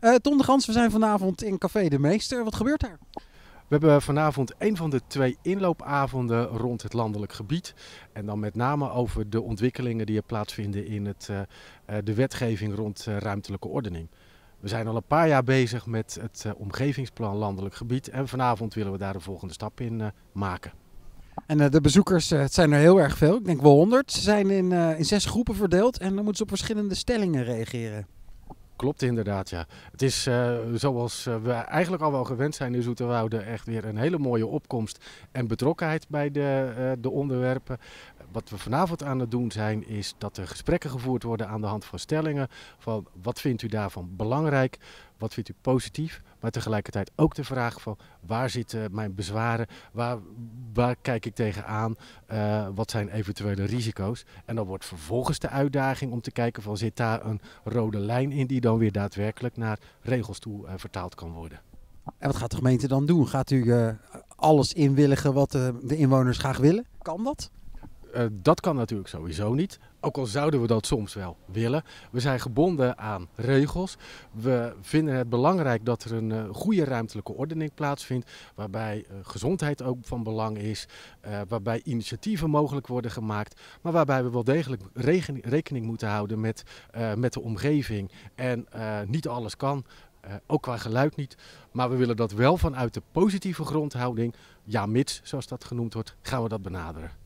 Ton de Gans, we zijn vanavond in Café de Meester. Wat gebeurt daar? We hebben vanavond een van de 2 inloopavonden rond het landelijk gebied. En dan met name over de ontwikkelingen die er plaatsvinden in de wetgeving rond ruimtelijke ordening. We zijn al een paar jaar bezig met het omgevingsplan landelijk gebied. En vanavond willen we daar de volgende stap in maken. En de bezoekers, het zijn er heel erg veel. Ik denk wel 100. Ze zijn in 6 groepen verdeeld en dan moeten ze op verschillende stellingen reageren. Klopt inderdaad, ja. Het is zoals we eigenlijk al wel gewend zijn in Zoeterwoude echt weer een hele mooie opkomst en betrokkenheid bij de onderwerpen. Wat we vanavond aan het doen zijn is dat er gesprekken gevoerd worden aan de hand van stellingen. Van wat vindt u daarvan belangrijk, wat vindt u positief, maar tegelijkertijd ook de vraag van waar zitten mijn bezwaren, waar kijk ik tegenaan, wat zijn eventuele risico's. En dan wordt vervolgens de uitdaging om te kijken van zit daar een rode lijn in die dan weer daadwerkelijk naar regels toe vertaald kan worden. En wat gaat de gemeente dan doen? Gaat u alles inwilligen wat de inwoners graag willen? Kan dat? Dat kan natuurlijk sowieso niet, ook al zouden we dat soms wel willen. We zijn gebonden aan regels. We vinden het belangrijk dat er een goede ruimtelijke ordening plaatsvindt, waarbij gezondheid ook van belang is, waarbij initiatieven mogelijk worden gemaakt, maar waarbij we wel degelijk rekening moeten houden met de omgeving. En niet alles kan. Ook qua geluid niet, maar we willen dat wel vanuit de positieve grondhouding, ja mits zoals dat genoemd wordt, gaan we dat benaderen.